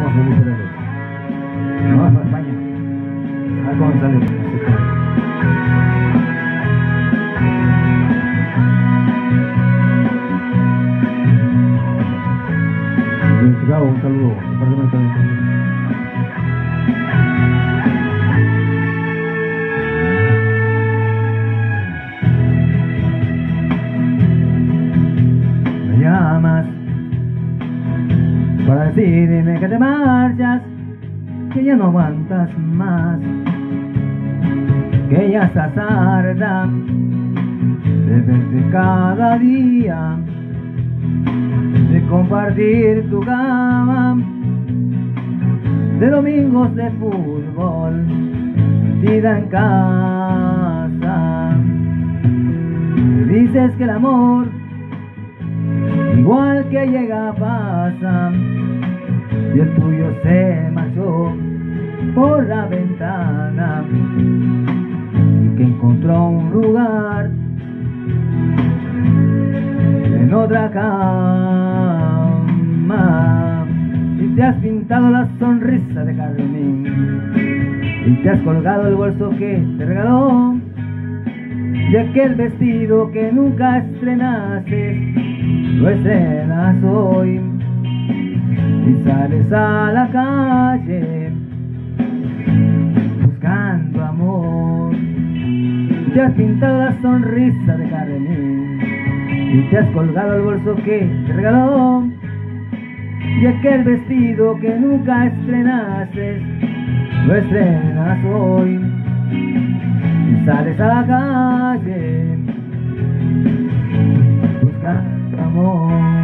vamos a Luis Pérez. No, vamos a España. A ver cómo sale. En Chicago, un saludo. Me llamas para decirme que te marchas, que ya no aguantas más, que ya estás harta de verte cada día, de compartir tu cama, de domingos de fútbol, metida en casa. Me dices que el amor, igual que llega, pasa, y el tuyo se marchó por la ventana, y que encontró un lugar en otra cama, y te has pintado la sonrisa de carmín, y te has colgado el bolso que te regaló, y aquel vestido que nunca estrenaste, lo estrenas hoy, y sales a la calle buscando amor. Te has pintado la sonrisa de carmín, y te has colgado el bolso que te regaló, y aquel vestido que nunca estrenaste, lo estrenas hoy, y sales a la calle buscando amor.